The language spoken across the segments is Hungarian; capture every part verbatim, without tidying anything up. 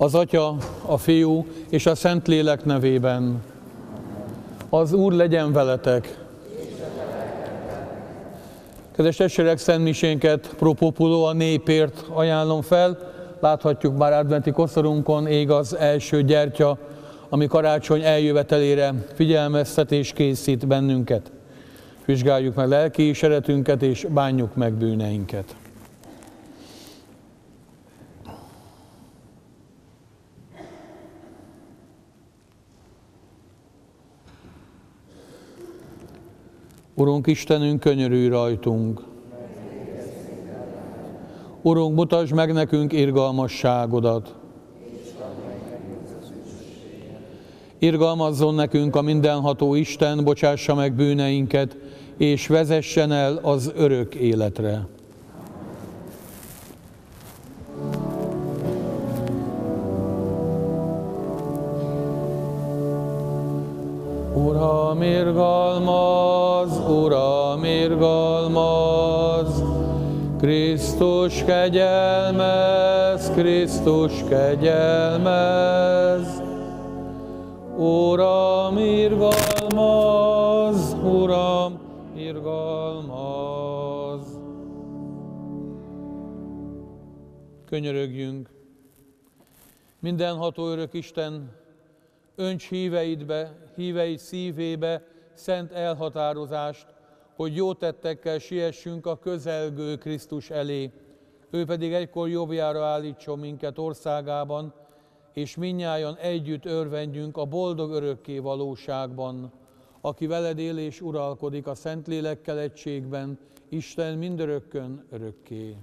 Az Atya, a Fiú és a Szentlélek nevében. Az Úr legyen veletek! Kedves testvérek, szentmisénket pro populo, a népért ajánlom fel. Láthatjuk már adventi koszorunkon ég az első gyertya, ami karácsony eljövetelére figyelmeztet és készít bennünket. Vizsgáljuk meg lelki kíséretünket és bánjuk meg bűneinket. Urunk Istenünk, könyörülj rajtunk! Urunk, mutasd meg nekünk irgalmasságodat! Irgalmazzon nekünk a mindenható Isten, bocsássa meg bűneinket, és vezessen el az örök életre. Uram, irgalmaz, Uram, irgalmaz, Krisztus kegyelmez, Krisztus kegyelmez. Uram, irgalmaz, Uram, irgalmaz. Könyörögjünk. Mindenható örök Isten, önts híveidbe, híveid szívébe szent elhatározást, hogy jó tettekkel siessünk a közelgő Krisztus elé. Ő pedig egykor jobbjára állítson minket országában, és mindnyájan együtt örvendjünk a boldog örökké valóságban, aki veled él és uralkodik a Szentlélekkel egységben, Isten mindörökkön örökké.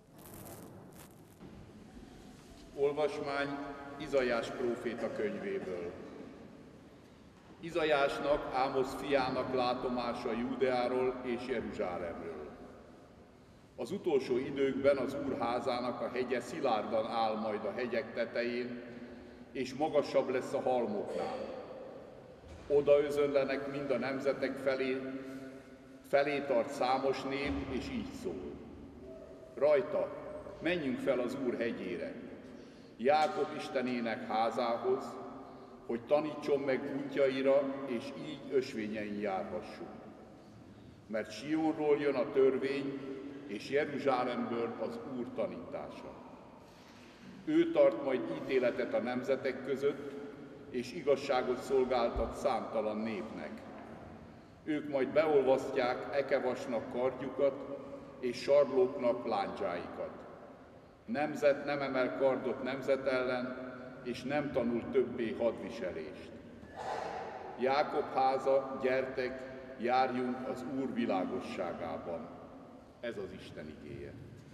Olvasmány Izaiás próféta könyvéből. Izaiásnak, Ámosz fiának látomása Júdeáról és Jeruzsálemről. Az utolsó időkben az Úr házának a hegye szilárdan áll majd a hegyek tetején, és magasabb lesz a halmoknál. Oda özönlenek mind a nemzetek felé, felé tart számos nép, és így szól. Rajta, menjünk fel az Úr hegyére, Jákob Istenének házához, hogy tanítson meg útjaira, és így ösvényein járhassunk. Mert Sionról jön a törvény, és Jeruzsálemből az Úr tanítása. Ő tart majd ítéletet a nemzetek között, és igazságot szolgáltat számtalan népnek. Ők majd beolvasztják ekevasnak kardjukat, és sarlóknak láncsáikat. Nemzet nem emel kardot nemzet ellen, és nem tanul többé hadviselést. Jákob háza, gyertek, járjunk az Úr világosságában. Ez az Isten igéje.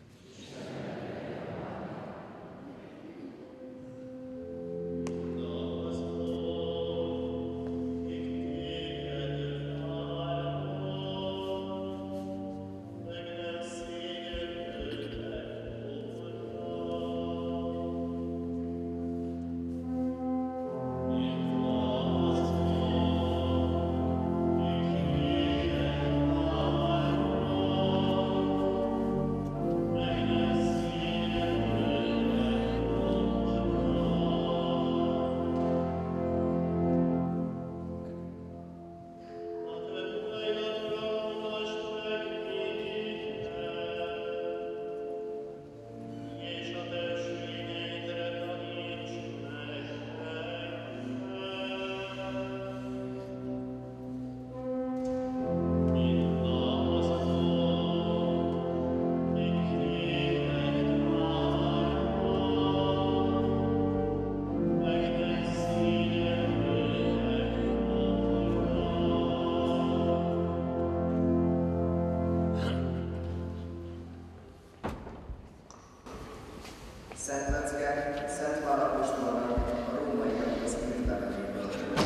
Szent Lecke, Szent Pál apostolnak a rómaiakhoz írt leveléből.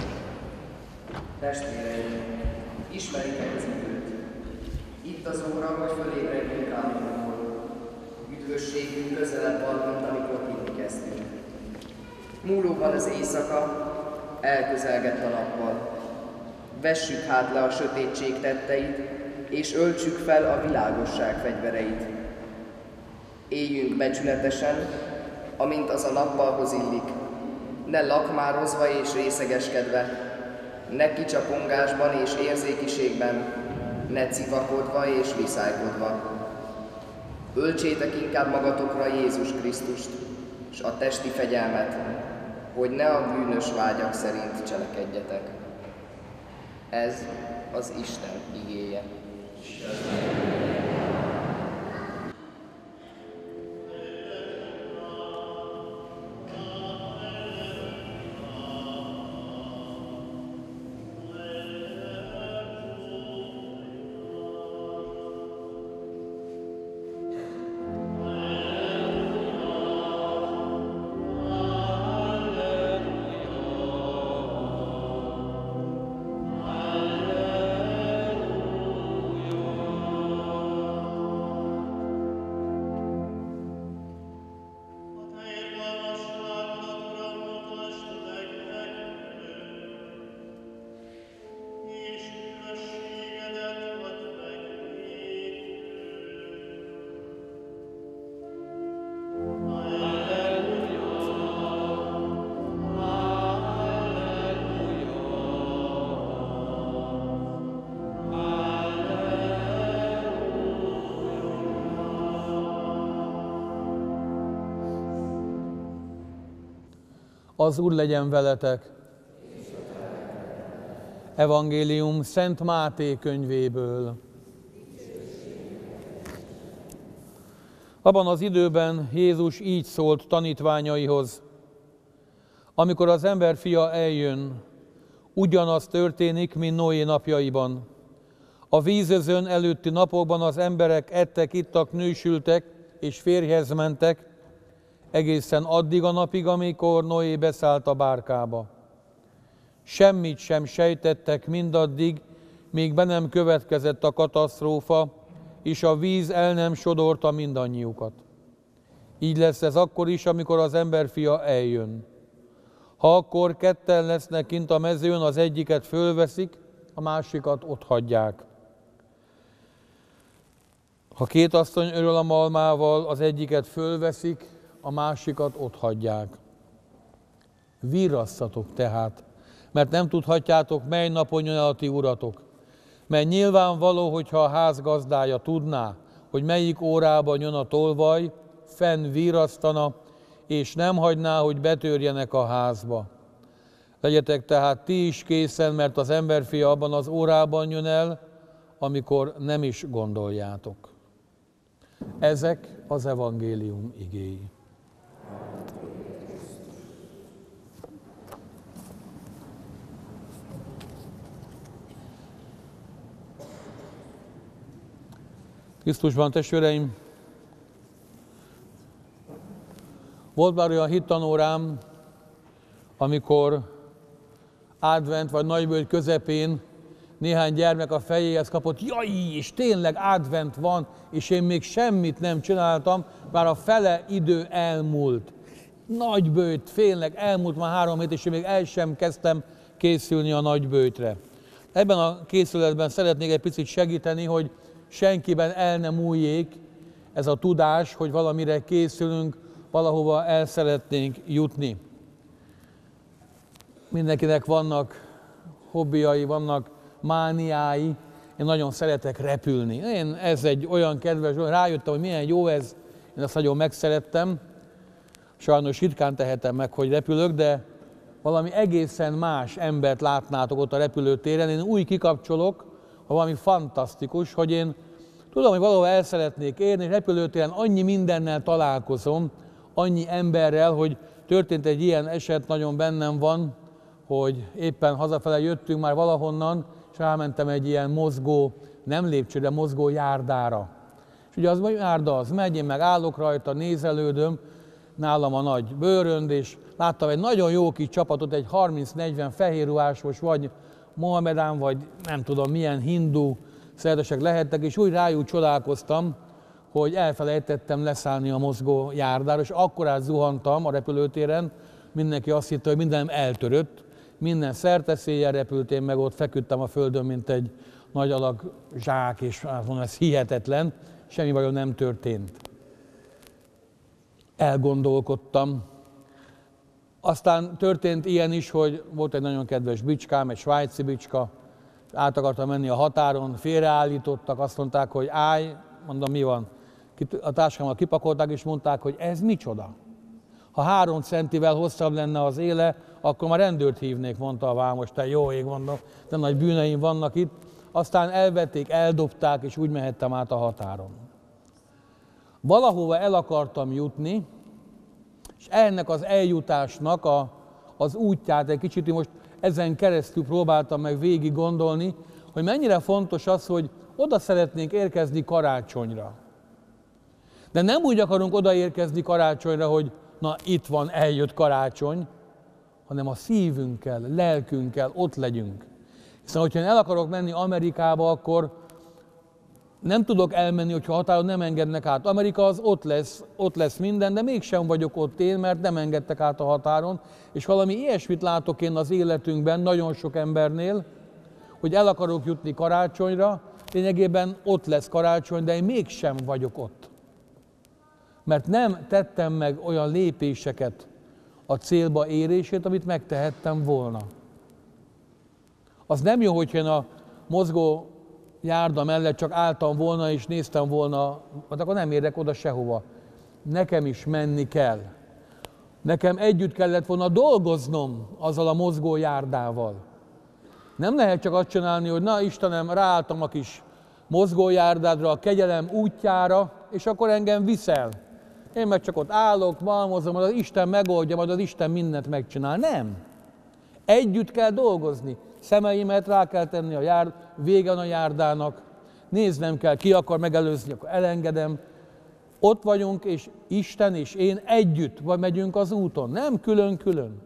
Testvéreim, ismeritek az időt. Itt az óra, hogy fölébredjünk álmunkból. Üdvösségünk közelebb van, mint amikor hinni kezdtünk. Múlóban az éjszaka, elközelgett a nappal. Vessük hát le a sötétség tetteit, és öltsük fel a világosság fegyvereit. Éljünk becsületesen, amint az a nappalhoz illik, ne lakmározva és részegeskedve, ne kicsapongásban és érzékiségben, ne civakodva és viszálykodva. Öltsétek inkább magatokra Jézus Krisztust, s a testi fegyelmet, hogy ne a bűnös vágyak szerint cselekedjetek. Ez az Isten igéje. Az Úr legyen veletek. Evangélium Szent Máté könyvéből. Abban az időben Jézus így szólt tanítványaihoz: amikor az emberfia eljön, ugyanaz történik, mint Noé napjaiban. A vízözön előtti napokban az emberek ettek, ittak, nősültek és férjhez mentek, egészen addig a napig, amikor Noé beszállt a bárkába. Semmit sem sejtettek mindaddig, míg be nem következett a katasztrófa, és a víz el nem sodorta mindannyiukat. Így lesz ez akkor is, amikor az emberfia eljön. Ha akkor ketten lesznek kint a mezőn, az egyiket fölveszik, a másikat otthagyják. Ha két asszony örül a malmával, az egyiket fölveszik, a másikat otthagyják. Virrasszatok tehát, mert nem tudhatjátok, mely napon jön el a ti uratok. Mert nyilvánvaló, hogyha a ház gazdája tudná, hogy melyik órában jön a tolvaj, fenn virrasztana, és nem hagyná, hogy betörjenek a házba. Legyetek tehát ti is készen, mert az emberfia abban az órában jön el, amikor nem is gondoljátok. Ezek az evangélium igéi. Krisztusban, testvéreim, volt már olyan hittanórám, amikor advent vagy nagybőjt közepén néhány gyermek a fejéhez kapott: jaj, és tényleg advent van, és én még semmit nem csináltam, már a fele idő elmúlt. Nagybőjt, tényleg elmúlt már három hét, és én még el sem kezdtem készülni a nagybőjtre. Ebben a készületben szeretnék egy picit segíteni, hogy senkiben el nem múljék ez a tudás, hogy valamire készülünk, valahova el szeretnénk jutni. Mindenkinek vannak hobbiai, vannak mániái. Én nagyon szeretek repülni. Én ez egy olyan kedves, rájöttem, hogy milyen jó ez, én ezt nagyon megszerettem. Sajnos ritkán tehetem meg, hogy repülök, de valami egészen más embert látnátok ott a repülőtéren. Én úgy kikapcsolok, ha valami fantasztikus, hogy én tudom, hogy valahol el szeretnék érni, és repülőtéren annyi mindennel találkozom, annyi emberrel, hogy történt egy ilyen eset, nagyon bennem van, hogy éppen hazafele jöttünk már valahonnan, és rámentem egy ilyen mozgó, nem lépcsőre, mozgó járdára. És ugye az járda az megy, én meg állok rajta, nézelődöm, nálam a nagy bőrönd, és láttam egy nagyon jó kis csapatot, egy harminc-negyven fehérruhásos, vagy mohamedán, vagy nem tudom milyen hindu szerzetesek lehettek, és úgy rájuk csodálkoztam, hogy elfelejtettem leszállni a mozgó járdára, és akkorát zuhantam a repülőtéren, mindenki azt hitte, hogy mindenem eltörött, minden szerteszéllyel repült, én meg ott feküdtem a földön, mint egy nagy alag zsák, és azt mondom, ez hihetetlen, semmi bajom nem történt. elgondolkodtam. Aztán történt ilyen is, hogy volt egy nagyon kedves bicskám, egy svájci bicska, át akartam menni a határon, félreállítottak, azt mondták, hogy állj, mondom, mi van? A táskámmal kipakolták, és mondták, hogy ez micsoda? Ha három centivel hosszabb lenne az éle, akkor már rendőrt hívnék, mondta a vámos. Te jó ég, mondom, de nagy bűneim vannak itt. Aztán elvették, eldobták, és úgy mehettem át a határon. Valahova el akartam jutni, és ennek az eljutásnak a, az útját egy kicsit most ezen keresztül próbáltam meg végig gondolni, hogy mennyire fontos az, hogy oda szeretnénk érkezni karácsonyra. De nem úgy akarunk odaérkezni karácsonyra, hogy na itt van, eljött karácsony, hanem a szívünkkel, lelkünkkel ott legyünk. Hiszen, hogyha én el akarok menni Amerikába, akkor nem tudok elmenni, hogyha határon nem engednek át. Amerika az ott lesz, ott lesz minden, de mégsem vagyok ott én, mert nem engedtek át a határon. És valami ilyesmit látok én az életünkben, nagyon sok embernél, hogy el akarok jutni karácsonyra, lényegében ott lesz karácsony, de én mégsem vagyok ott. Mert nem tettem meg olyan lépéseket a célba érését, amit megtehettem volna. Az nem jó, hogyha én a mozgó járda mellett csak álltam volna és néztem volna, akkor nem érek oda sehova. Nekem is menni kell. Nekem együtt kellett volna dolgoznom azzal a mozgó járdával. Nem lehet csak azt csinálni, hogy na Istenem, ráálltam a kis mozgójárdádra, a kegyelem útjára, és akkor engem viszel. Én meg csak ott állok, malmozom, majd az Isten megoldja, majd az Isten mindent megcsinál. Nem. Együtt kell dolgozni. Szemeimet rá kell tenni a járd, végen a járdának. Néznem kell, ki akar megelőzni, akkor elengedem. Ott vagyunk, és Isten és én együtt vagy megyünk az úton. Nem külön-külön.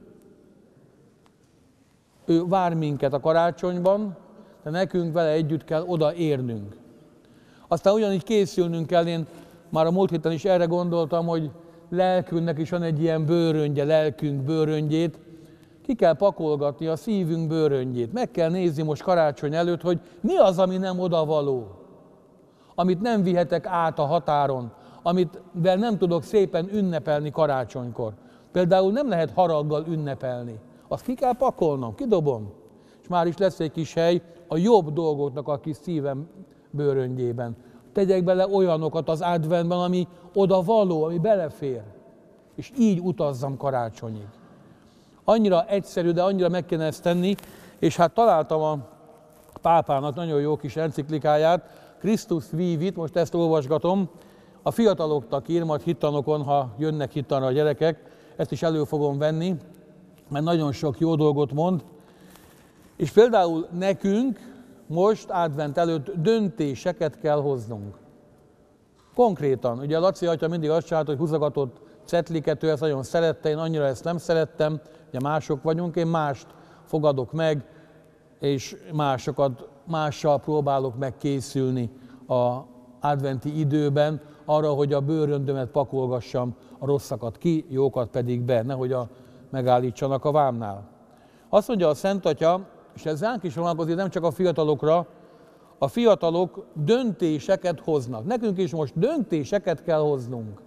Ő vár minket a karácsonyban, de nekünk vele együtt kell odaérnünk. Aztán ugyanígy készülnünk kell, én már a múlt héten is erre gondoltam, hogy lelkünknek is van egy ilyen bőröngye, lelkünk bőröngyét, ki kell pakolgatni a szívünk bőröngyét. Meg kell nézni most karácsony előtt, hogy mi az, ami nem odavaló, amit nem vihetek át a határon, amit nem tudok szépen ünnepelni karácsonykor. Például nem lehet haraggal ünnepelni. Azt ki kell pakolnom, kidobom. És már is lesz egy kis hely a jobb dolgoknak a kis szívem bőröngyében. Tegyek bele olyanokat az adventben, ami oda való, ami belefér. És így utazzam karácsonyig. Annyira egyszerű, de annyira meg kéne ezt tenni, és hát találtam a pápának nagyon jó kis enciklikáját, Christus Vivit, most ezt olvasgatom, a fiataloknak ír, majd hittanokon, ha jönnek hittanra a gyerekek, ezt is elő fogom venni, mert nagyon sok jó dolgot mond. És például nekünk most advent előtt döntéseket kell hoznunk. Konkrétan, ugye Laci atya mindig azt csinált, hogy húzogatott cetliket, ő ezt nagyon szerette, én annyira ezt nem szerettem, ugye mások vagyunk, én mást fogadok meg, és másokat, mással próbálok megkészülni az adventi időben, arra, hogy a bőröndömet pakolgassam, a rosszakat ki, jókat pedig be, nehogy a, megállítsanak a vámnál. Azt mondja a Szent Atya, és ez ránk is vonatkozik, nem csak a fiatalokra, a fiatalok döntéseket hoznak. Nekünk is most döntéseket kell hoznunk.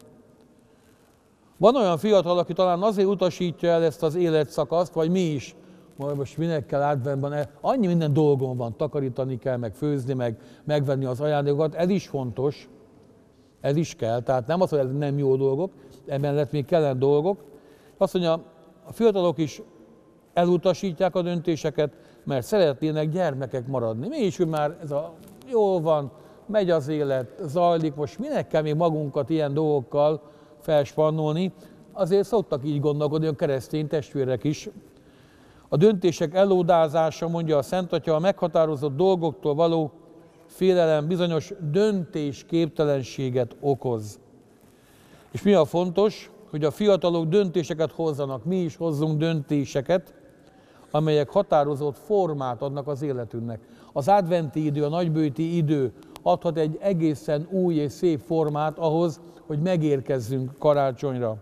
Van olyan fiatal, aki talán azért utasítja el ezt az életszakaszt, vagy mi is, most minek kell adventben, annyi minden dolgom van, takarítani kell, meg főzni, meg megvenni az ajándékokat, ez is fontos, ez is kell, tehát nem az, hogy ez nem jó dolgok, emellett még kellene dolgok. Azt mondja, a fiatalok is elutasítják a döntéseket, mert szeretnének gyermekek maradni. Mi is, hogy már ez a jól van, megy az élet, zajlik, most minek kell még magunkat ilyen dolgokkal felspannolni, azért szoktak így gondolkodni a keresztény testvérek is. A döntések elódázása, mondja a Szent Atya, a meghatározott dolgoktól való félelem bizonyos döntésképtelenséget okoz. És mi a fontos, hogy a fiatalok döntéseket hozzanak, mi is hozzunk döntéseket, amelyek határozott formát adnak az életünknek. Az adventi idő, a nagybőti idő adhat egy egészen új és szép formát ahhoz, hogy megérkezzünk karácsonyra.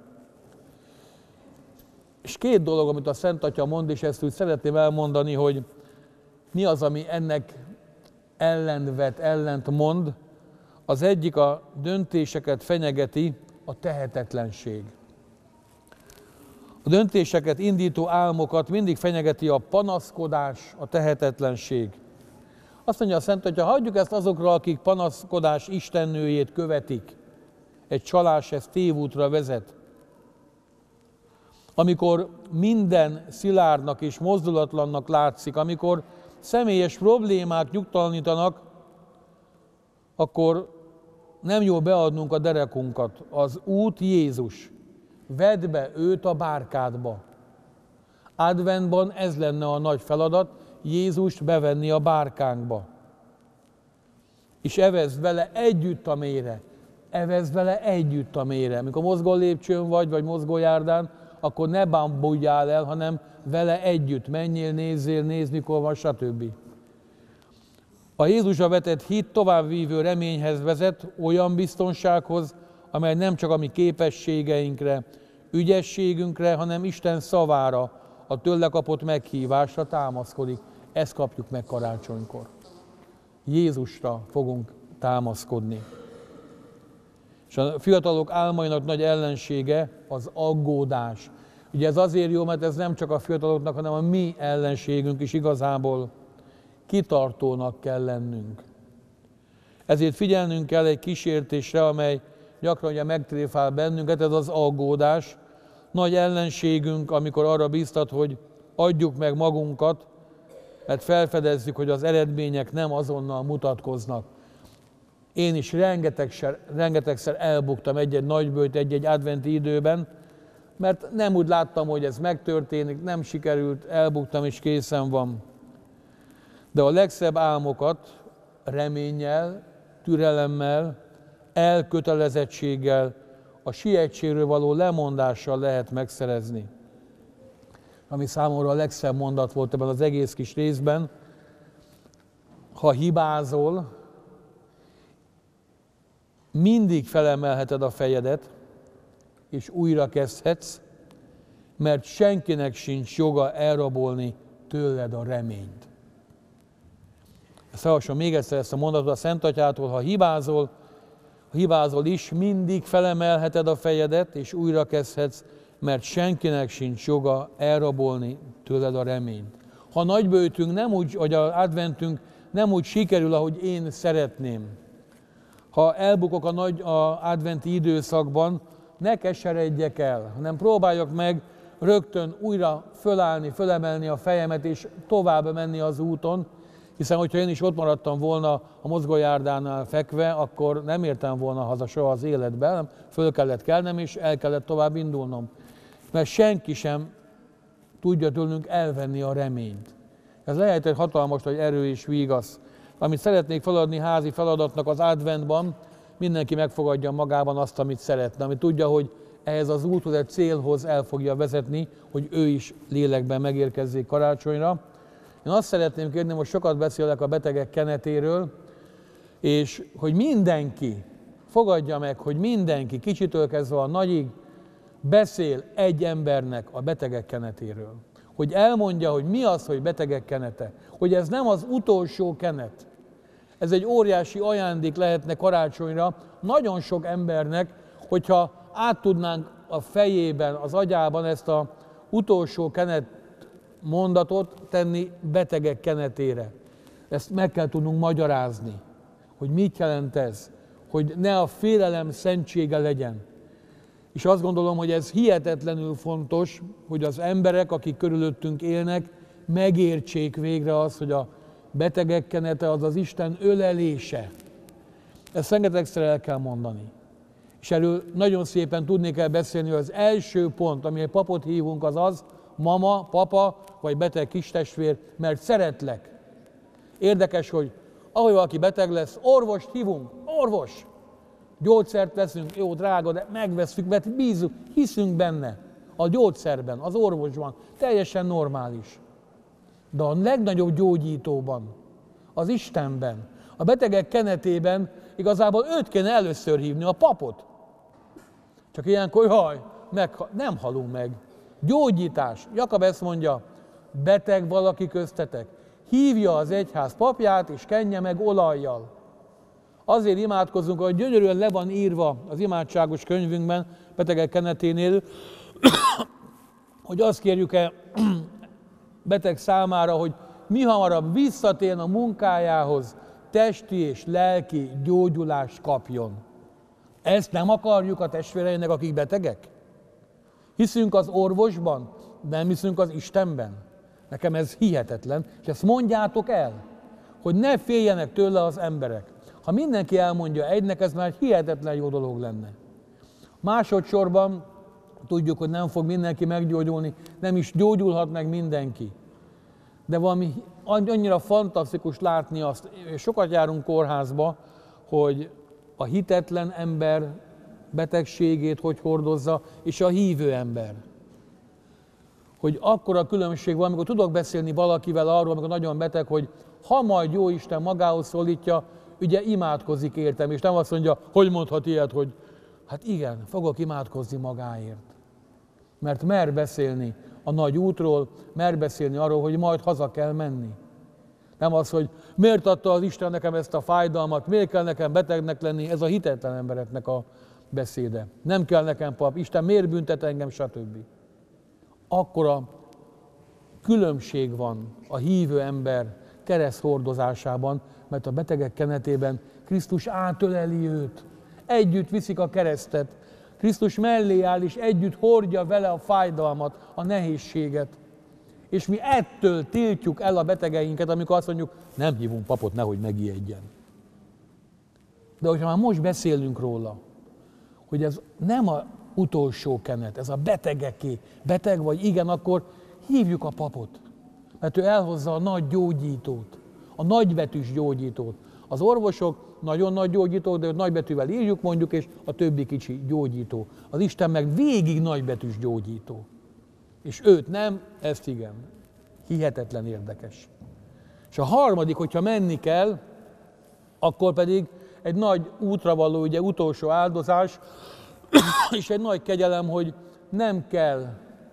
És két dolog, amit a Szent Atya mond, és ezt úgy szeretném elmondani, hogy mi az, ami ennek ellenvet, ellent mond. Az egyik a döntéseket fenyegeti a tehetetlenség. A döntéseket indító álmokat mindig fenyegeti a panaszkodás, a tehetetlenség. Azt mondja a Szent Atya, hagyjuk ezt azokra, akik panaszkodás istennőjét követik. Egy csalás, ez tévútra vezet. Amikor minden szilárdnak és mozdulatlannak látszik, amikor személyes problémák nyugtalanítanak, akkor nem jó beadnunk a derekunkat. Az út Jézus. Vedd be őt a bárkádba. Adventban ez lenne a nagy feladat, Jézust bevenni a bárkánkba. És evezd vele együtt a mélyre. Evezd vele együtt a mélyre. Amikor mozgó lépcsőn vagy, vagy mozgó járdán, akkor ne bámbuljál el, hanem vele együtt. Menjél, nézzél, nézd, mikor van, stb. A Jézusra vetett hit továbbvívő reményhez vezet, olyan biztonsághoz, amely nem csak a mi képességeinkre, ügyességünkre, hanem Isten szavára, a tőle kapott meghívásra támaszkodik. Ezt kapjuk meg karácsonykor. Jézusra fogunk támaszkodni. És a fiatalok álmainak nagy ellensége az aggódás. Ugye ez azért jó, mert ez nem csak a fiataloknak, hanem a mi ellenségünk is igazából. Kitartónak kell lennünk. Ezért figyelnünk kell egy kísértésre, amely gyakran ugye megtréfál bennünket, ez az aggódás. Nagy ellenségünk, amikor arra bíztat, hogy adjuk meg magunkat, mert felfedezzük, hogy az eredmények nem azonnal mutatkoznak. Én is rengetegszer, rengetegszer elbuktam egy-egy nagybőjt, egy-egy adventi időben, mert nem úgy láttam, hogy ez megtörténik, nem sikerült, elbuktam és készen van. De a legszebb álmokat reménnyel, türelemmel, elkötelezettséggel, a sietségről való lemondással lehet megszerezni. Ami számomra a legszebb mondat volt ebben az egész kis részben, ha hibázol, mindig felemelheted a fejedet, és újra kezdhetsz, mert senkinek sincs joga elrabolni tőled a reményt. Ezt olvasom még egyszer ezt a mondatot a Szent Atyától, ha hibázol, ha hibázol is, mindig felemelheted a fejedet, és újra kezdhetsz, mert senkinek sincs joga elrabolni tőled a reményt. Ha nagybőjtünk nem úgy, vagy az adventünk nem úgy sikerül, ahogy én szeretném, ha elbukok a nagy a adventi időszakban, ne keseredjek el, hanem próbáljak meg rögtön újra fölállni, fölemelni a fejemet, és tovább menni az úton, hiszen hogyha én is ott maradtam volna a mozgójárdánál fekve, akkor nem értem volna haza soha az életben, hanem föl kellett kelnem, és el kellett tovább indulnom. Mert senki sem tudja tőlünk elvenni a reményt. Ez lehet egy hatalmas nagy erő és vígasz. Amit szeretnék feladni házi feladatnak az adventban, mindenki megfogadja magában azt, amit szeretne, amit tudja, hogy ehhez az úthoz, egy célhoz el fogja vezetni, hogy ő is lélekben megérkezzék karácsonyra. Én azt szeretném kérni, most sokat beszélek a betegek kenetéről, és hogy mindenki fogadja meg, hogy mindenki, kicsitől kezdve a nagyig, beszél egy embernek a betegek kenetéről. Hogy elmondja, hogy mi az, hogy betegek kenete. Hogy ez nem az utolsó kenet. Ez egy óriási ajándék lehetne karácsonyra nagyon sok embernek, hogyha át tudnánk a fejében, az agyában ezt az utolsó kenet mondatot tenni betegek kenetére. Ezt meg kell tudnunk magyarázni, hogy mit jelent ez, hogy ne a félelem szentsége legyen. És azt gondolom, hogy ez hihetetlenül fontos, hogy az emberek, akik körülöttünk élnek, megértsék végre azt, hogy a betegek kenete az az Isten ölelése. Ezt rengetegszer el kell mondani. És erről nagyon szépen tudni kell beszélni, hogy az első pont, ami egy papot hívunk, az az, mama, papa, vagy beteg kistestvér, mert szeretlek. Érdekes, hogy ahogy valaki beteg lesz, orvost hívunk, orvos. Gyógyszert veszünk, jó, drága, de megveszünk, mert bízunk, hiszünk benne, a gyógyszerben, az orvosban, teljesen normális. De a legnagyobb gyógyítóban, az Istenben, a betegek kenetében igazából őt kéne először hívni, a papot. Csak ilyenkor, jaj, meg, nem halunk meg. Gyógyítás. Jakab ezt mondja, beteg valaki köztetek, hívja az egyház papját, és kenje meg olajjal. azért imádkozzunk, hogy gyönyörűen le van írva az imádságos könyvünkben, betegek keneténél, hogy azt kérjük-e beteg számára, hogy mi hamarabb visszatérjen a munkájához, testi és lelki gyógyulást kapjon. Ezt nem akarjuk a testvéreinek, akik betegek? Hiszünk az orvosban, nem hiszünk az Istenben. Nekem ez hihetetlen, és ezt mondjátok el, hogy ne féljenek tőle az emberek. Ha mindenki elmondja egynek, ez már hihetetlen jó dolog lenne. Másodszorban tudjuk, hogy nem fog mindenki meggyógyulni, nem is gyógyulhat meg mindenki. De valami annyira fantasztikus látni azt, sokat járunk kórházba, hogy a hitetlen ember betegségét hogy hordozza, és a hívő ember. Hogy akkora különbség van, amikor tudok beszélni valakivel arról, amikor nagyon beteg, hogy ha majd Jóisten magához szólítja, ugye imádkozik értem, és nem azt mondja, hogy mondhat ilyet, hogy hát igen, fogok imádkozni magáért. Mert mer beszélni a nagy útról, mer beszélni arról, hogy majd haza kell menni. Nem az, hogy miért adta az Isten nekem ezt a fájdalmat, miért kell nekem betegnek lenni, ez a hitetlen embereknek a beszéde. Nem kell nekem pap, Isten miért büntet engem, stb. Akkora különbség van a hívő ember kereszt hordozásában, mert a betegek kenetében Krisztus átöleli őt. Együtt viszik a keresztet. Krisztus mellé áll, és együtt hordja vele a fájdalmat, a nehézséget. És mi ettől tiltjuk el a betegeinket, amikor azt mondjuk, nem hívunk papot, nehogy megijedjen. De hogyha már most beszélünk róla, hogy ez nem az utolsó kenet, ez a betegeké. Beteg vagy, igen, akkor hívjuk a papot. Mert ő elhozza a nagy gyógyítót, a nagybetűs gyógyítót. Az orvosok nagyon nagy gyógyítók, de őt nagybetűvel írjuk mondjuk, és a többi kicsi gyógyító. Az Isten meg végig nagybetűs gyógyító. És őt nem, ezt igen. Hihetetlen érdekes. És a harmadik, hogyha menni kell, akkor pedig egy nagy útra való, ugye utolsó áldozás, és egy nagy kegyelem, hogy nem kell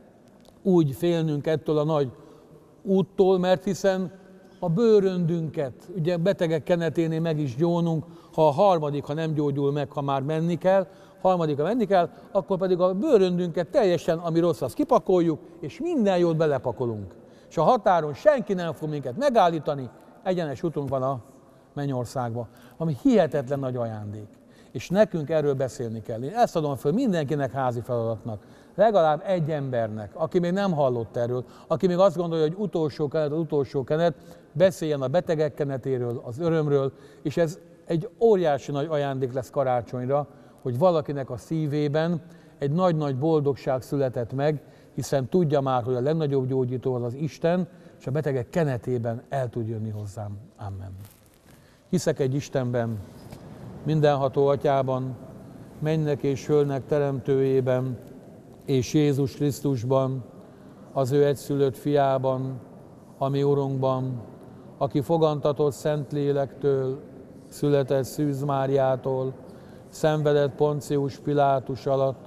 úgy félnünk ettől a nagy úttól, mert hiszen a bőröndünket, ugye betegek keneténél meg is gyónunk, ha a harmadik, ha nem gyógyul meg, ha már menni kell, harmadikra menni kell, akkor pedig a bőröndünket teljesen, ami rossz, azt kipakoljuk, és minden jót belepakolunk. És a határon senki nem fog minket megállítani, egyenes útunk van a mennyországba, ami hihetetlen nagy ajándék. És nekünk erről beszélni kell. Én ezt adom föl mindenkinek házi feladatnak. Legalább egy embernek, aki még nem hallott erről, aki még azt gondolja, hogy utolsó kenet, az utolsó kenet, beszéljen a betegek kenetéről, az örömről, és ez egy óriási nagy ajándék lesz karácsonyra, hogy valakinek a szívében egy nagy-nagy boldogság született meg, hiszen tudja már, hogy a legnagyobb gyógyító az az Isten, és a betegek kenetében el tud jönni hozzám. Amen. Hiszek egy Istenben, mindenható Atyában, mennek és földnek teremtőjében, és Jézus Krisztusban, az ő egyszülött fiában, a mi Urunkban, aki fogantatott Szentlélektől, született Szűz Máriától, szenvedett Poncius Pilátus alatt,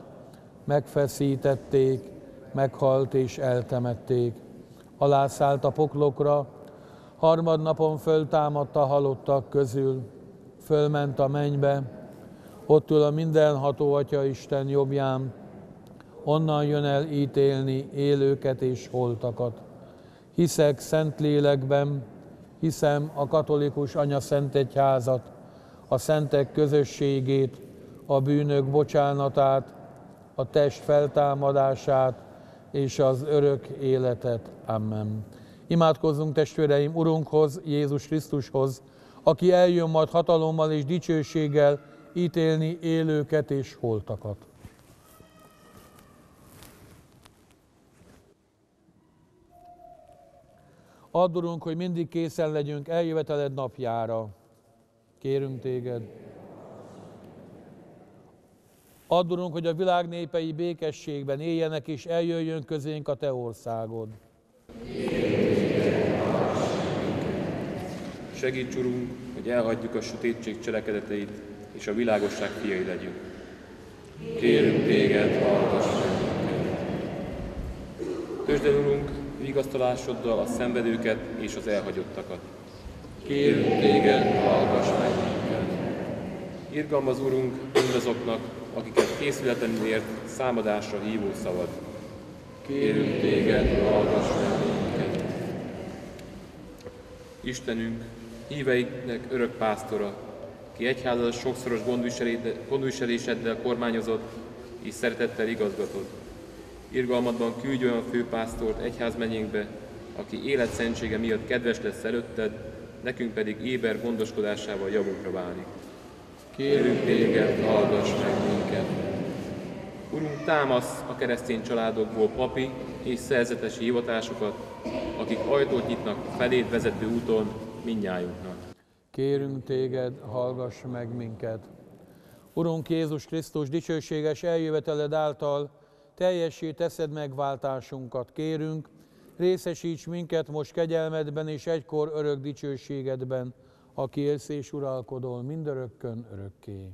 megfeszítették, meghalt és eltemették. Alászállt a poklokra, harmadnapon föltámadt a halottak közül, fölment a mennybe, ott ül a mindenható Atya Isten jobbján, onnan jön el ítélni élőket és holtakat. Hiszek Szentlélekben, hiszem a katolikus anyaszentegyházat, a szentek közösségét, a bűnök bocsánatát, a test feltámadását és az örök életet. Amen. Imádkozzunk testvéreim Urunkhoz, Jézus Krisztushoz, aki eljön majd hatalommal és dicsőséggel ítélni élőket és holtakat. Add, Urunk, hogy mindig készen legyünk eljöveteled napjára. Kérünk téged. Add, Urunk, hogy a világ népei békességben éljenek, és eljöjjön közénk a te országod. Segíts, Urunk, hogy elhagyjuk a sötétség cselekedeteit, és a világosság fiai legyünk. Kérünk téged, hallgass meg. Közd el, Urunk, vigasztalásoddal a szenvedőket és az elhagyottakat. Kérünk téged, hallgass meg minket. Irgalmaz, Urunk, mindazoknak, akiket készületlenül ért számadásra hívó szavad. Kérünk téged, hallgass meg minket. Istenünk, híveiknek örök pásztora, ki egyházadat sokszoros gondviseléseddel kormányozott és szeretettel igazgatod. Irgalmadban küldj olyan főpásztort egyházmegyénkbe, aki életszentsége miatt kedves lesz előtted, nekünk pedig éber gondoskodásával javunkra válik. Kérünk téged, hallgass meg minket! Urunk, támasz a keresztény családokból papi és szerzetesi hivatásokat, akik ajtót nyitnak feléd vezető úton mindnyájunknak. Kérünk téged, hallgass meg minket! Urunk Jézus Krisztus dicsőséges eljöveteled által teljessé teszed megváltásunkat. Kérünk, részesíts minket most kegyelmedben és egykor örök dicsőségedben, aki élsz és uralkodol mindörökkön örökké.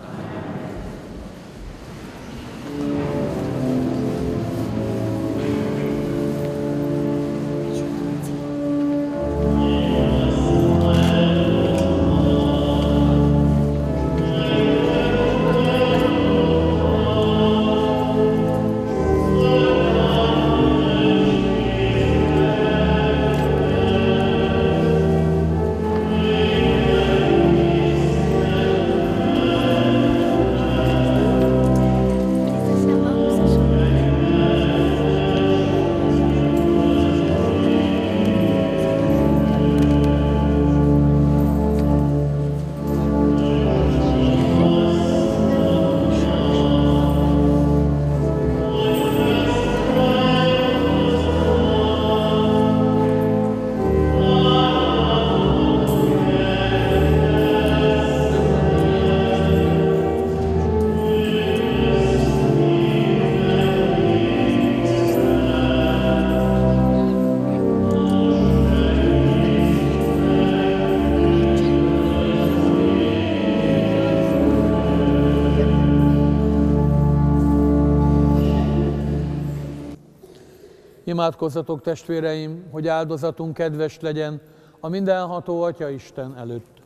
Imádkozzatok, testvéreim, hogy áldozatunk kedves legyen a mindenható Atya Isten előtt.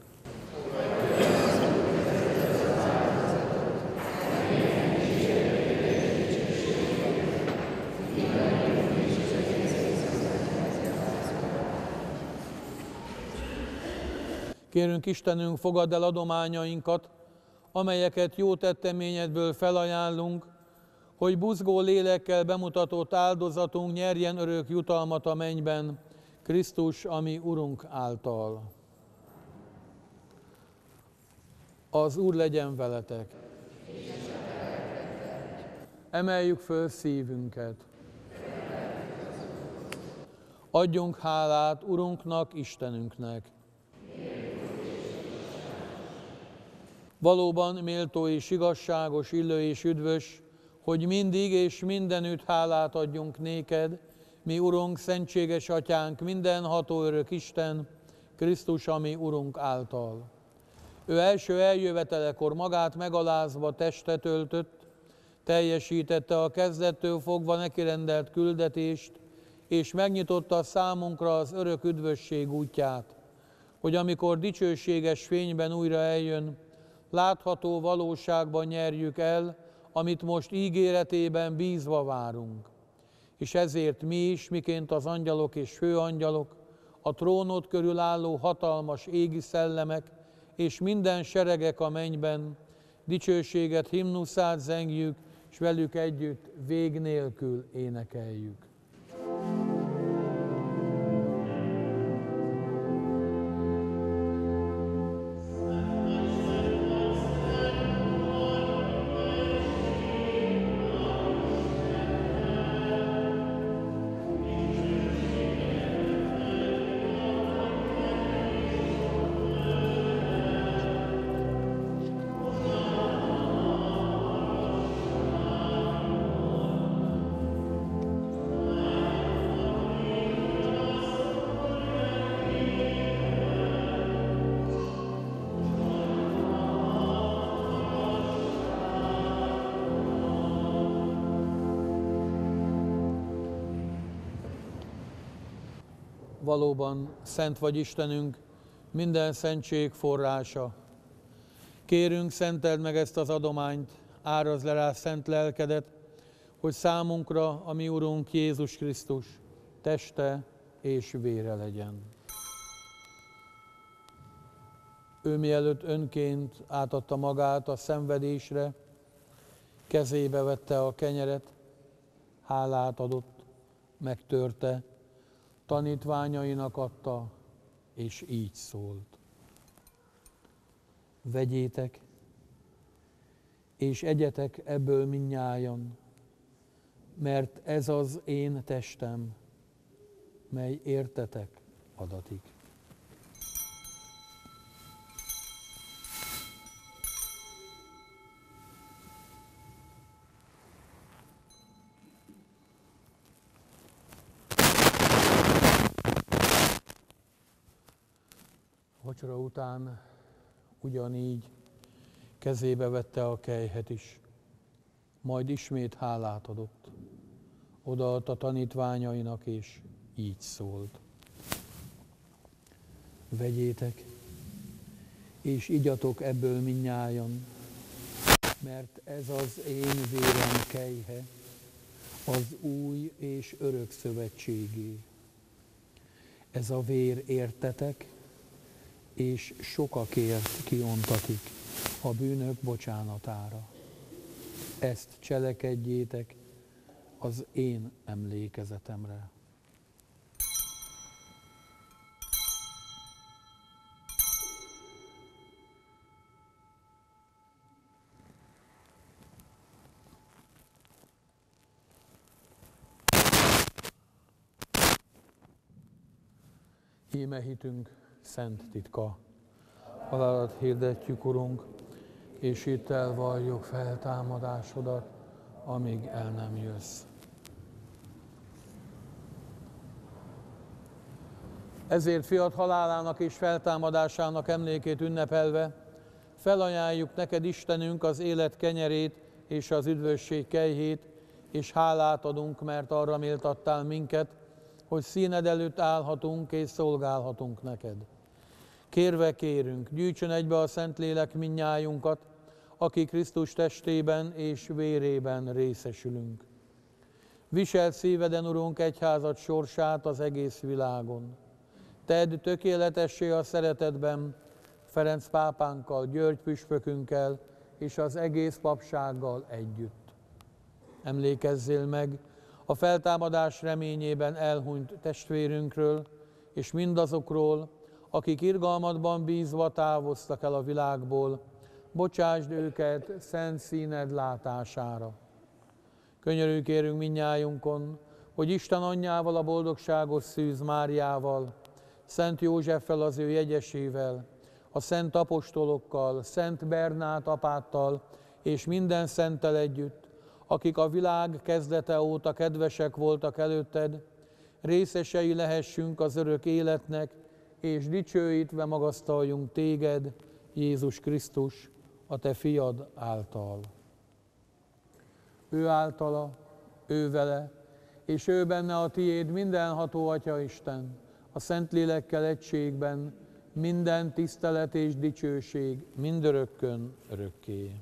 Kérünk Istenünk, fogadd el adományainkat, amelyeket jó tetteményedből felajánlunk, hogy buzgó lélekkel bemutatott áldozatunk nyerjen örök jutalmat a mennyben, Krisztus, ami Urunk által. Az Úr legyen veletek. Emeljük föl szívünket. Adjunk hálát Urunknak, Istenünknek. Valóban méltó és igazságos, illő és üdvös, hogy mindig és mindenütt hálát adjunk néked, mi Urunk, szentséges Atyánk, mindenható örök Isten, Krisztus, ami Urunk által. Ő első eljövetelekor magát megalázva testet öltött, teljesítette a kezdettől fogva nekirendelt küldetést, és megnyitotta számunkra az örök üdvösség útját, hogy amikor dicsőséges fényben újra eljön, látható valóságban nyerjük el, amit most ígéretében bízva várunk. És ezért mi is, miként az angyalok és főangyalok, a trónod körül álló hatalmas égi szellemek, és minden seregek a mennyben, dicsőséget, himnuszát zengjük, és velük együtt vég nélkül énekeljük. Valóban szent vagy Istenünk, minden szentség forrása. Kérünk, szenteld meg ezt az adományt, árazd le rá szent lelkedet, hogy számunkra a mi Urunk Jézus Krisztus teste és vére legyen. Ő mielőtt önként átadta magát a szenvedésre, kezébe vette a kenyeret, hálát adott, megtörte, tanítványainak adta, és így szólt. Vegyétek, és egyetek ebből mindnyájan, mert ez az én testem, mely értetek adatik. Vacsora után ugyanígy kezébe vette a kelyhet is, majd ismét hálát adott. Odaadta tanítványainak, és így szólt. Vegyétek, és igyatok ebből mindnyájan, mert ez az én vérem kelyhe, az új és örök szövetségé. Ez a vér értetek, és sokakért kiontatik a bűnök bocsánatára. Ezt cselekedjétek az én emlékezetemre. Íme hitünk szent titka. Halálat hirdetjük, Urunk, és itt elvalljuk feltámadásodat, amíg el nem jössz. Ezért fiad halálának és feltámadásának emlékét ünnepelve felajánljuk neked, Istenünk, az élet kenyerét és az üdvösség kelyhét, és hálát adunk, mert arra méltattál minket, hogy színed előtt állhatunk és szolgálhatunk neked. Kérve kérünk, gyűjtsön egybe a Szentlélek mindnyájunkat, aki Krisztus testében és vérében részesülünk. Viseld szíveden, Urunk, egyházad sorsát az egész világon. Tedd tökéletessé a szeretetben Ferenc pápánkkal, György püspökünkkel és az egész papsággal együtt. Emlékezzél meg a feltámadás reményében elhunyt testvérünkről, és mindazokról, akik irgalmadban bízva távoztak el a világból, bocsásd őket szent színed látására. Könyörülj kérünk mindnyájunkon, hogy Isten anyjával, a boldogságos Szűz Máriával, Szent Józseffel, az ő jegyesével, a szent apostolokkal, Szent Bernát apáttal és minden szenttel együtt, akik a világ kezdete óta kedvesek voltak előtted, részesei lehessünk az örök életnek, és dicsőítve magasztaljunk téged, Jézus Krisztus, a te fiad által. Ő általa, ő vele, és ő benne a tiéd mindenható Atya Isten, a Szentlélekkel egységben, minden tisztelet és dicsőség mindörökkön örökké.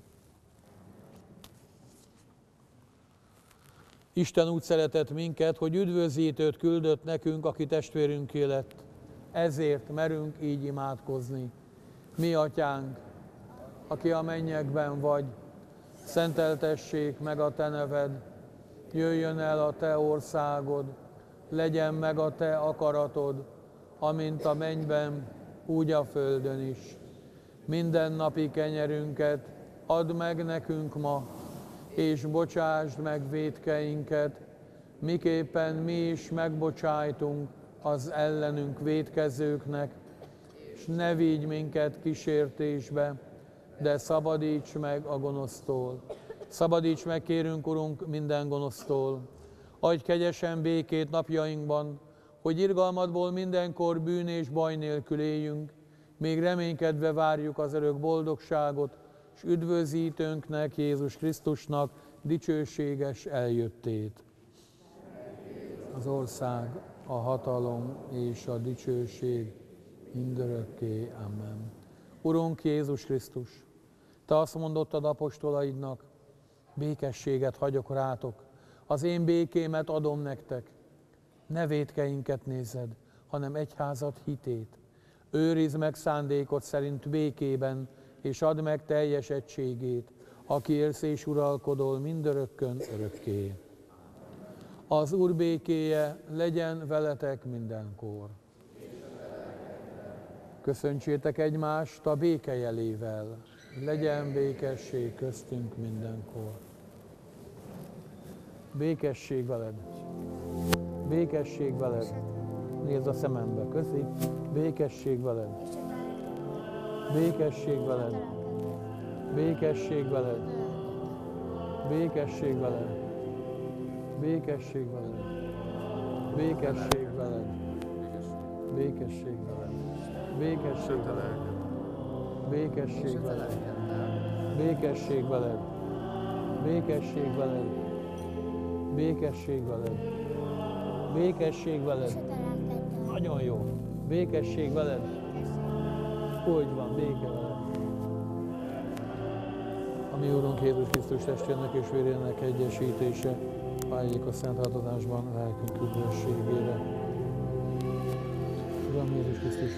Isten úgy szeretett minket, hogy üdvözítőt küldött nekünk, aki testvérünké lett. Ezért merünk így imádkozni. Mi atyánk, aki a mennyekben vagy, szenteltessék meg a te neved, jöjjön el a te országod, legyen meg a te akaratod, amint a mennyben, úgy a földön is. Minden napi kenyerünket add meg nekünk ma, és bocsásd meg vétkeinket, miképpen mi is megbocsájtunk az ellenünk vétkezőknek, és ne vigy minket kísértésbe, de szabadíts meg a gonosztól. Szabadíts meg, kérünk, Urunk, minden gonosztól. Adj kegyesen békét napjainkban, hogy irgalmadból mindenkor bűn és baj nélkül éljünk, még reménykedve várjuk az örök boldogságot, és üdvözítőnknek, Jézus Krisztusnak dicsőséges eljöttét. Az ország, a hatalom és a dicsőség mindörökké. Amen. Urunk Jézus Krisztus, Te azt mondottad apostolaidnak, békességet hagyok rátok, az én békémet adom nektek. Ne vétkeinket nézzed, hanem egyházat hitét. Őrizd meg szándékod szerint békében, és add meg teljes egységét, aki élsz és uralkodol mindörökkön örökké. Az Úr békéje legyen veletek mindenkor. Köszöntsétek egymást a béke jelével. Legyen békesség köztünk mindenkor. Békesség veled. Békesség veled. Nézd a szemembe, köszi. Békesség veled. Békesség veled. Békesség veled. Békesség veled. Békesség veled. Békesség veled. Békesség veled. Békesség veled. Békesség veled. Békesség veled. Békesség veled. Békesség veled. Békesség veled. Nagyon jó. Békesség veled. Úgy van, béke veled. A mi Úrunk Jézus Krisztus testvének és vérének egyesítése váljék a szent áldozásban lelkünk üdvösségére. Uram Jézus Krisztus,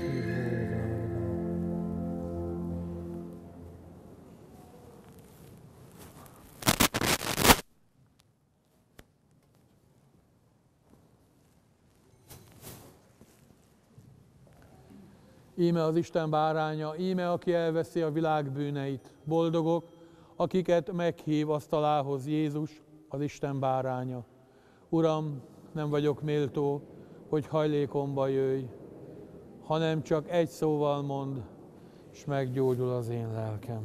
íme az Isten báránya, íme aki elveszi a világ bűneit. Boldogok, akiket meghív asztalához Jézus, az Isten báránya. Uram, nem vagyok méltó, hogy hajlékomba jöjj, hanem csak egy szóval mondd, és meggyógyul az én lelkem.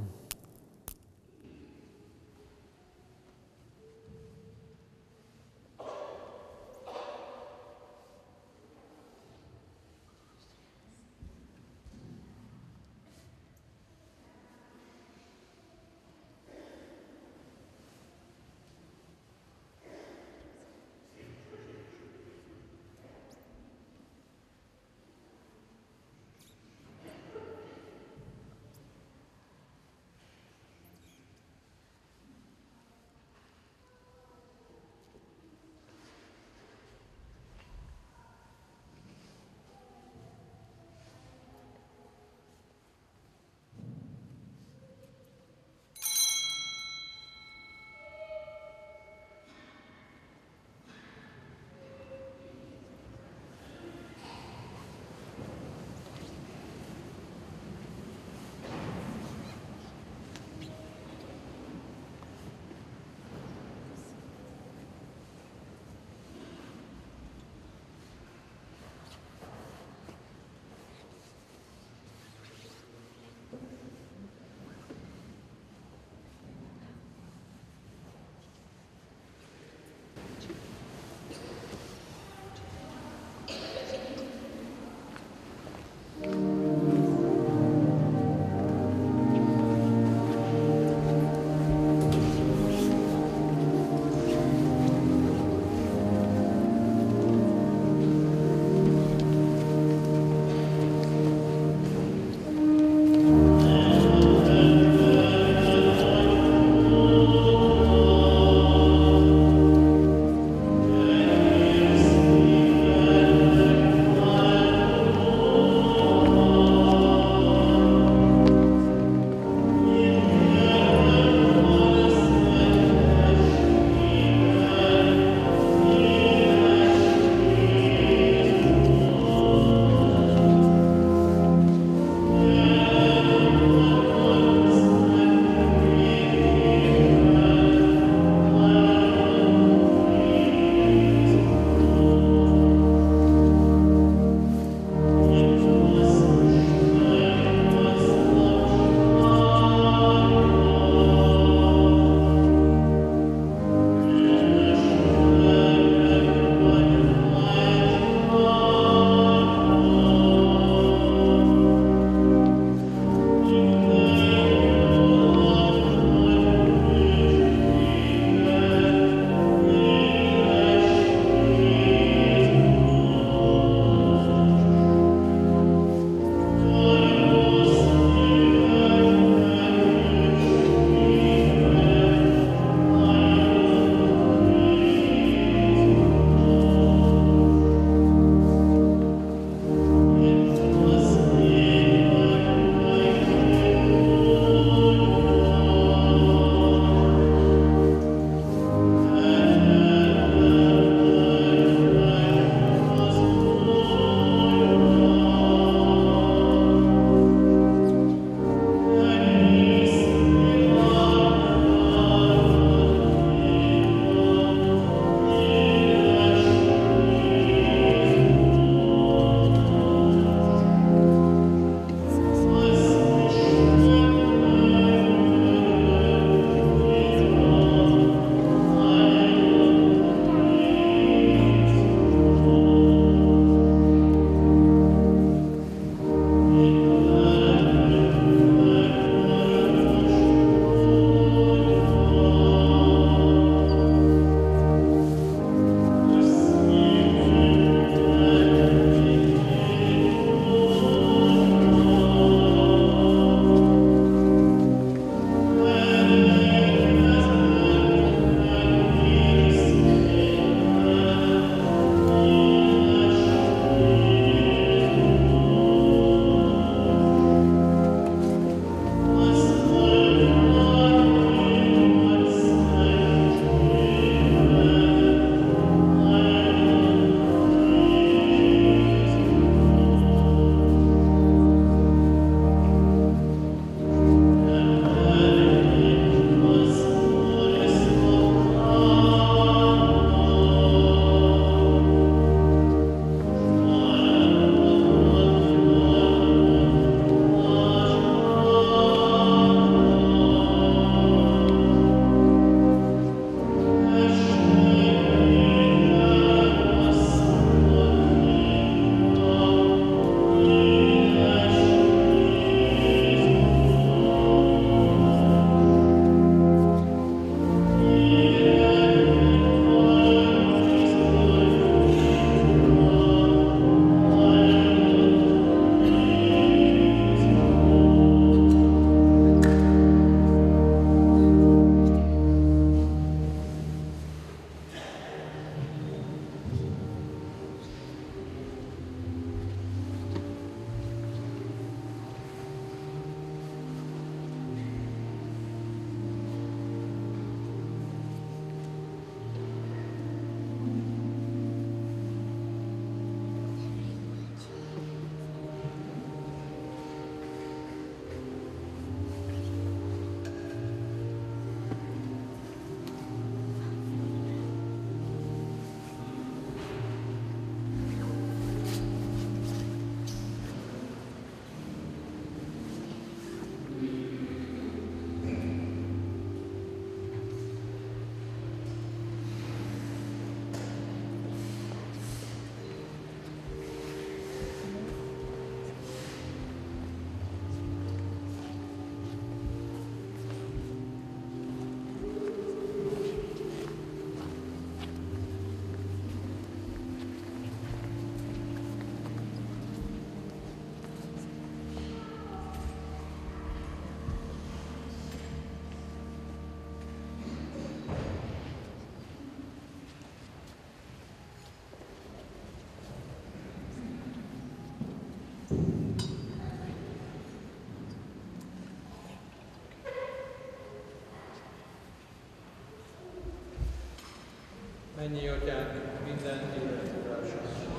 Mennyi Atyánk, minden élettudása.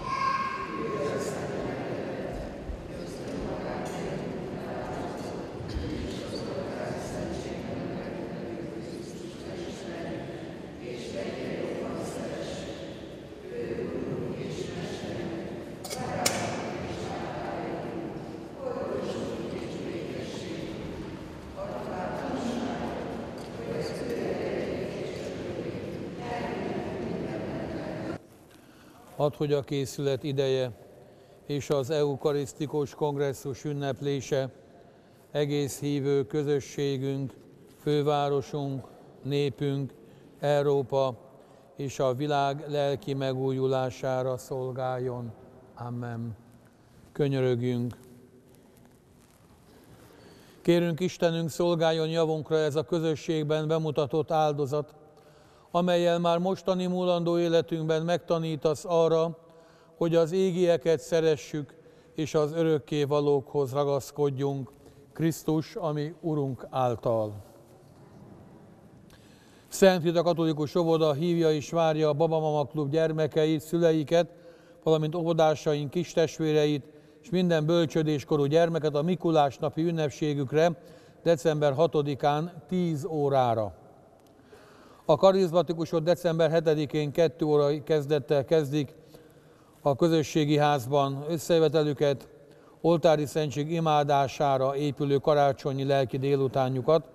Add, hogy a készület ideje és az eukarisztikus kongresszus ünneplése egész hívő közösségünk, fővárosunk, népünk, Európa és a világ lelki megújulására szolgáljon. Amen. Könyörögjünk. Kérünk Istenünk, szolgáljon javunkra ez a közösségben bemutatott áldozat, amellyel már mostani múlandó életünkben megtanítasz arra, hogy az égieket szeressük, és az örökké valókhoz ragaszkodjunk, Krisztus, ami Urunk által. Szent Rita Katolikus Óvoda hívja és várja a Babamama Klub gyermekeit, szüleiket, valamint óvodásaink kistestvéreit, és minden bölcsödéskorú gyermeket a Mikulás napi ünnepségükre december hatodikán tíz órára. A karizmatikusok december hetedikén kettő óra kezdettel kezdik a közösségi házban összejövetelüket, oltári szentség imádására épülő karácsonyi lelki délutánjukat.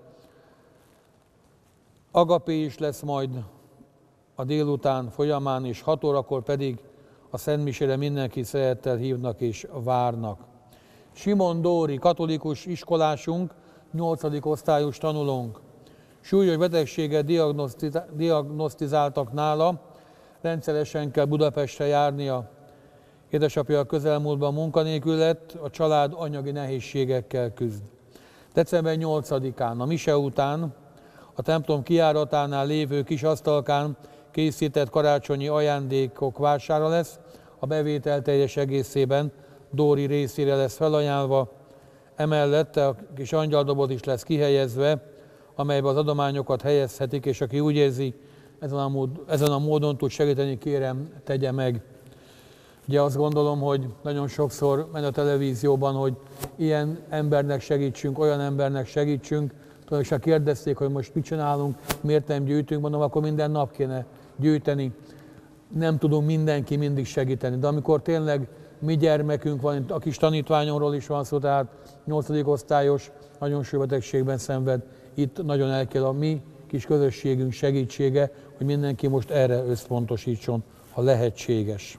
Agapé is lesz majd a délután folyamán, és hat órakor pedig a szentmisére mindenki szeretettel hívnak és várnak. Simon Dóri, katolikus iskolásunk, nyolcadik osztályos tanulónk. Súlyos betegséget diagnosztizáltak nála, rendszeresen kell Budapestre járnia. Édesapja a közelmúltban munkanélkül lett, a család anyagi nehézségekkel küzd. december nyolcadikán, a mise után, a templom kijáratánál lévő kis asztalkán készített karácsonyi ajándékok vására lesz, a bevétel teljes egészében Dóri részére lesz felajánlva, emellett a kis angyaldoboz is lesz kihelyezve, amelybe az adományokat helyezhetik, és aki úgy érzi, ezen a, mód, ezen a módon tud segíteni, kérem, tegye meg. Ugye azt gondolom, hogy nagyon sokszor megy a televízióban, hogy ilyen embernek segítsünk, olyan embernek segítsünk, és ha kérdezték, hogy most mit csinálunk, miért nem gyűjtünk, mondom, akkor minden nap kéne gyűjteni. Nem tudunk mindenki mindig segíteni, de amikor tényleg mi gyermekünk van, a kis tanítványomról is van szó, tehát nyolcadik osztályos, nagyon súlyos betegségben szenved, itt nagyon el kell a mi kis közösségünk segítsége, hogy mindenki most erre összpontosítson, ha lehetséges.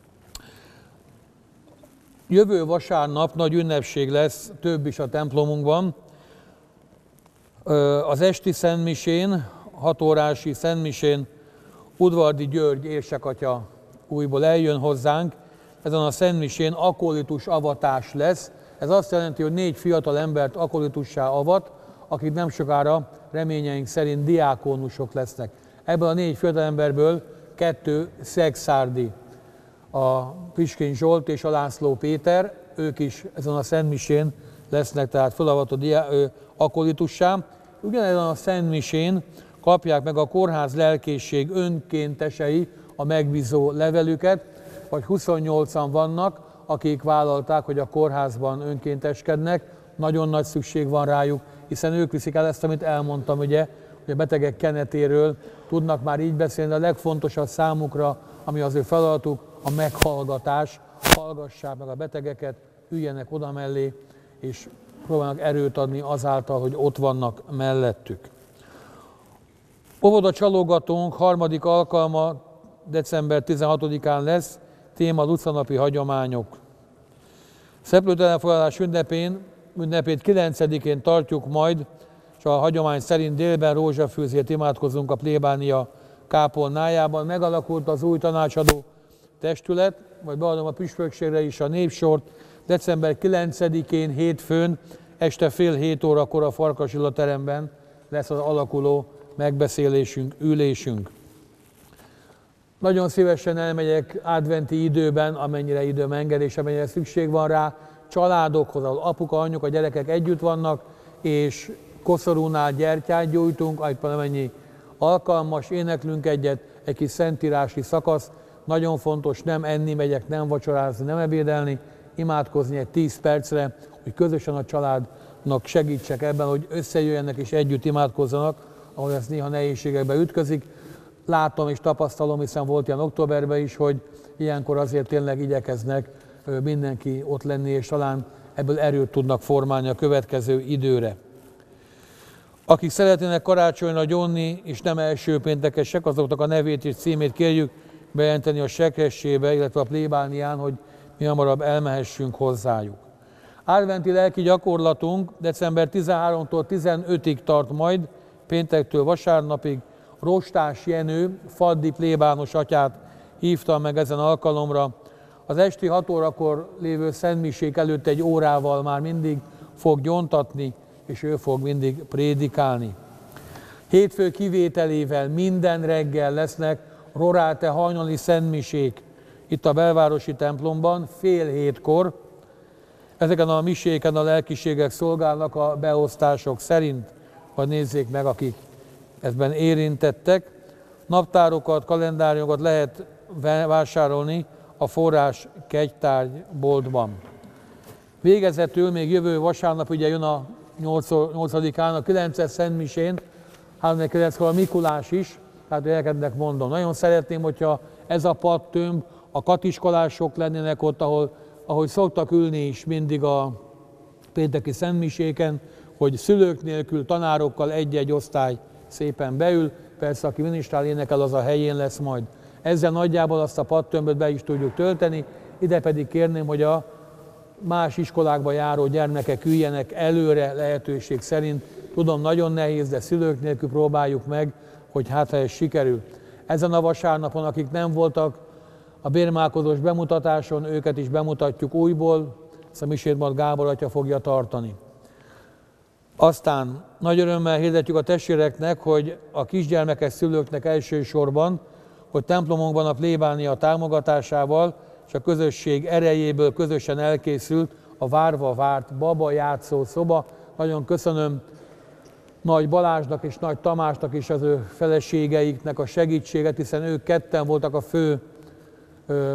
Jövő vasárnap nagy ünnepség lesz, több is a templomunkban. Az esti szentmisén, hat órási szentmisén Udvardi György érsekatya újból eljön hozzánk. Ezen a szentmisén akolitus avatás lesz. Ez azt jelenti, hogy négy fiatal embert akolitussá avat, akik nem sokára reményeink szerint diákónusok lesznek. Ebből a négy fiatal emberből kettő szegszárdi, a Piskén Zsolt és a László Péter, ők is ezen a szentmisén lesznek, tehát felavatott akolitussá. Ugyanezen a szentmisén kapják meg a kórház lelkészség önkéntesei a megbízó levelüket, vagy huszonnyolcan vannak, akik vállalták, hogy a kórházban önkénteskednek. Nagyon nagy szükség van rájuk, hiszen ők viszik el ezt, amit elmondtam, ugye, hogy a betegek kenetéről tudnak már így beszélni, de a legfontosabb számukra, ami az ő feladatuk, a meghallgatás. Hallgassák meg a betegeket, üljenek oda mellé, és próbálnak erőt adni azáltal, hogy ott vannak mellettük. Óvoda csalogatónk harmadik alkalma december tizenhatodikán lesz, téma Lucanapi hagyományok. Szeplőtelenfoglalás ünnepén, ünnepét kilencedikén tartjuk majd, és a hagyomány szerint délben rózsafűzért imádkozunk a plébánia kápolnájában. Megalakult az új tanácsadó testület, majd beadom a püspökségre is a népsort. december kilencedikén hétfőn este fél hét órakor a Farkas Gyula teremben lesz az alakuló megbeszélésünk, ülésünk. Nagyon szívesen elmegyek adventi időben, amennyire időm enged és amennyire szükség van rá, családokhoz, ahol apuka, anyuka, a gyerekek együtt vannak, és koszorúnál gyertyát gyújtunk, amennyi alkalmas, éneklünk egyet, egy kis szentírási szakasz. Nagyon fontos, nem enni megyek, nem vacsorázni, nem ebédelni, imádkozni egy tíz percre, hogy közösen a családnak segítsek ebben, hogy összejöjjenek és együtt imádkozzanak, ahol ez néha nehézségekbe ütközik. Látom és tapasztalom, hiszen volt ilyen októberben is, hogy ilyenkor azért tényleg igyekeznek mindenki ott lenni, és talán ebből erőt tudnak formálni a következő időre. Akik szeretnének karácsonyra gyónni, és nem első péntekesek, azoknak a nevét és címét kérjük bejelenteni a sekressébe, illetve a plébánián, hogy mi hamarabb elmehessünk hozzájuk. Adventi lelki gyakorlatunk december tizenharmadikától tizenötödikéig tart majd, péntektől vasárnapig. Rostás Jenő, faddi plébános atyát hívtam meg ezen alkalomra. Az esti hat órakor lévő szentmisék előtt egy órával már mindig fog gyóntatni, és ő fog mindig prédikálni. Hétfő kivételével minden reggel lesznek roráte hajnali szentmisék itt a belvárosi templomban, fél hétkor. Ezeken a miséken a lelkiségek szolgálnak a beosztások szerint, vagy nézzék meg, akik ebben érintettek. Naptárokat, kalendárjokat lehet vásárolni a Forrás kegytárgyboltban. Végezetül még jövő vasárnap, ugye jön a nyolcadikán, a kilences szentmisén, három kilenckor a Mikulás is, tehát elkednek mondom. Nagyon szeretném, hogyha ez a padtömb, a katiskolások lennének ott, ahol, ahogy szoktak ülni is mindig a pénteki szentmiséken, hogy szülők nélkül, tanárokkal egy-egy osztály szépen beül, persze aki minisztrál énekel, az a helyén lesz majd. Ezzel nagyjából azt a padtömböt be is tudjuk tölteni, ide pedig kérném, hogy a más iskolákba járó gyermekek üljenek előre lehetőség szerint. Tudom, nagyon nehéz, de szülők nélkül próbáljuk meg, hogy hát ha ez sikerül. Ezen a vasárnapon, akik nem voltak a bérmálkozós bemutatáson, őket is bemutatjuk újból, ezt a misét majd Gábor atya fogja tartani. Aztán nagy örömmel hirdetjük a testvéreknek, hogy a kisgyermekes szülőknek elsősorban, hogy templomunkban a plébánia támogatásával és a közösség erejéből közösen elkészült a várva várt baba játszó szoba. Nagyon köszönöm Nagy Balázsnak és Nagy Tamásnak és az ő feleségeiknek a segítséget, hiszen ők ketten voltak a fő ö,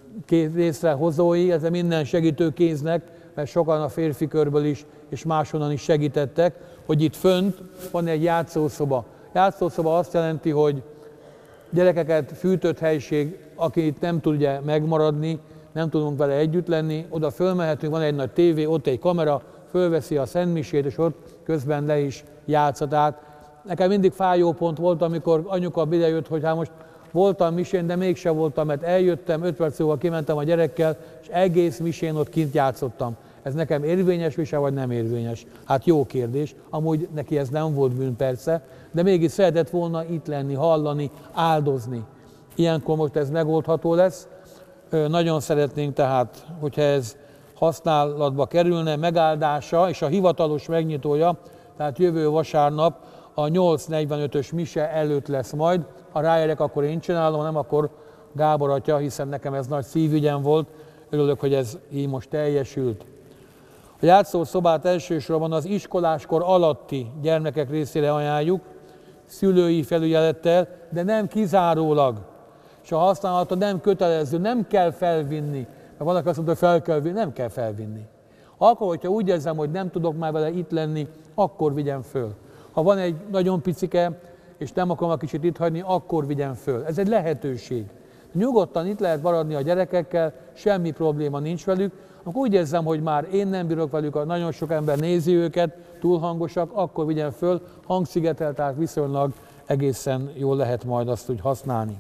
részrehozói, ezzel minden segítőkéznek, mert sokan a férfi körből is és máshonnan is segítettek, hogy itt fönt van egy játszószoba. Játszószoba azt jelenti, hogy gyerekeket fűtött helység, aki itt nem tudja megmaradni, nem tudunk vele együtt lenni, oda fölmehetünk, van egy nagy tévé, ott egy kamera, fölveszi a szentmisét, és ott közben le is játszat át. Nekem mindig fájó pont volt, amikor anyuka idejött, hogy hát most voltam misén, de mégse voltam, mert eljöttem, öt perc múlva kimentem a gyerekkel, és egész misén ott kint játszottam. Ez nekem érvényes vise, vagy nem érvényes? Hát jó kérdés, amúgy neki ez nem volt bűn persze, de mégis szeretett volna itt lenni, hallani, áldozni. Ilyenkor most ez megoldható lesz. Nagyon szeretnénk tehát, hogyha ez használatba kerülne, megáldása és a hivatalos megnyitója, tehát jövő vasárnap a nyolc negyvenötös mise előtt lesz majd. Ha ráérek, akkor én csinálom, nem akkor Gábor atya, hiszen nekem ez nagy szívügyem volt. Örülök, hogy ez így most teljesült. A játszószobát elsősorban az iskoláskor alatti gyermekek részére ajánljuk, szülői felügyelettel, de nem kizárólag. És a használata nem kötelező, nem kell felvinni. Mert vannak azt mondja, hogy fel kell vinni, nem kell felvinni. Akkor, hogyha úgy érzem, hogy nem tudok már vele itt lenni, akkor vigyem föl. Ha van egy nagyon picike, és nem akarom a kicsit itt hagyni, akkor vigyem föl. Ez egy lehetőség. Nyugodtan itt lehet maradni a gyerekekkel, semmi probléma nincs velük. Akkor úgy érzem, hogy már én nem bírok velük, nagyon sok ember nézi őket, túl hangosak, akkor vigyem föl, hangszigetel, tehát viszonylag egészen jól lehet majd azt úgy használni.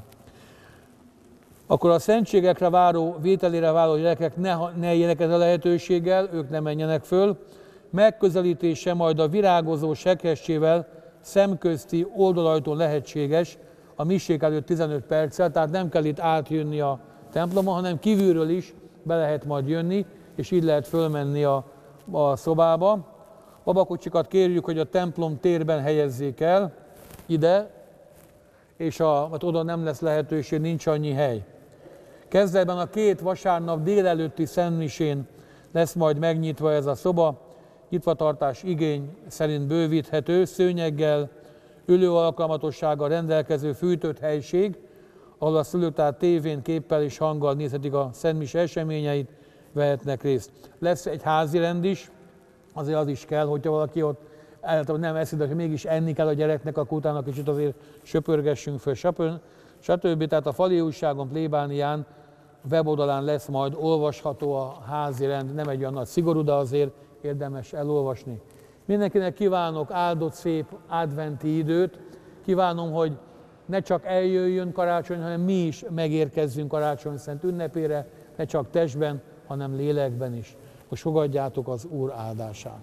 Akkor a szentségekre váró, vételére váró gyerekek ne, ne éljenek ezzel a lehetőséggel, ők ne menjenek föl. Megközelítése majd a virágozó sekressével szemközti oldalajtón lehetséges, a misék előtt tizenöt perccel, tehát nem kell itt átjönni a templomon, hanem kívülről is be lehet majd jönni, és így lehet fölmenni a, a szobába. Babakocsikat kérjük, hogy a templom térben helyezzék el, ide, és a, hát oda nem lesz lehetőség, nincs annyi hely. Kezdetben a két vasárnap délelőtti szentmisén lesz majd megnyitva ez a szoba, nyitvatartás igény szerint bővíthető, szőnyeggel, ülő alkalmatossággal rendelkező fűtött helység, ahol a szülők tehát tévén, képpel és hanggal nézhetik a szentmise eseményeit, vehetnek részt. Lesz egy házi rend is, azért az is kell, hogyha valaki ott általában nem eszik, de mégis enni kell a gyereknek, akkor utána kicsit azért söpörgessünk föl, stb. Tehát a Fali újságon, plébánián, weboldalán lesz majd olvasható a házi rend, nem egy olyan nagy szigorú, de azért érdemes elolvasni. Mindenkinek kívánok áldott, szép adventi időt, kívánom, hogy ne csak eljöjjön karácsony, hanem mi is megérkezzünk karácsony szent ünnepére, ne csak testben, hanem lélekben is. Most fogadjátok az Úr áldását.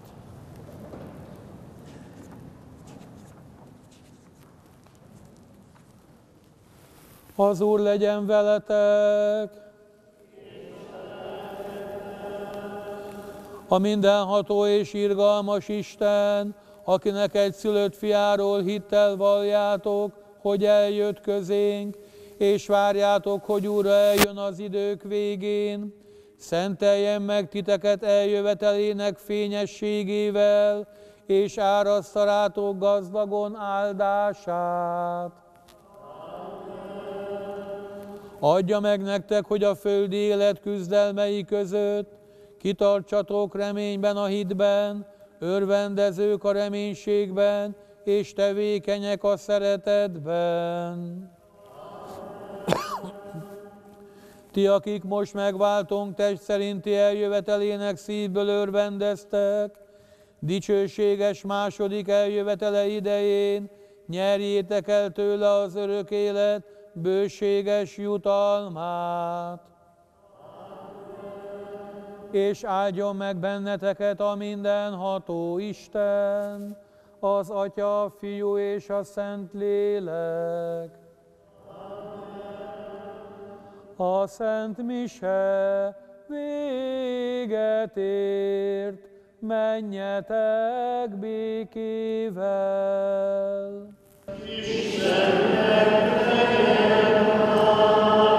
Az Úr legyen veletek! A mindenható és irgalmas Isten, akinek egy szülött fiáról hittel valljátok, hogy eljött közénk, és várjátok, hogy újra eljön az idők végén, szenteljen meg titeket eljövetelének fényességével, és áraszta rátok gazdagon áldását. Adja meg nektek, hogy a földi élet küzdelmei között kitartsatok reményben a hitben, örvendezők a reménységben, és tevékenyek a szeretetben. Ti, akik most megváltónk test szerinti eljövetelének szívből örvendeztek, dicsőséges második eljövetele idején nyerjétek el tőle az örök élet bőséges jutalmát. És áldjon meg benneteket a mindenható Isten, az Atya, a Fiú és a Szentlélek. A Szent Mise véget ért, menjetek békével. Istennek legyen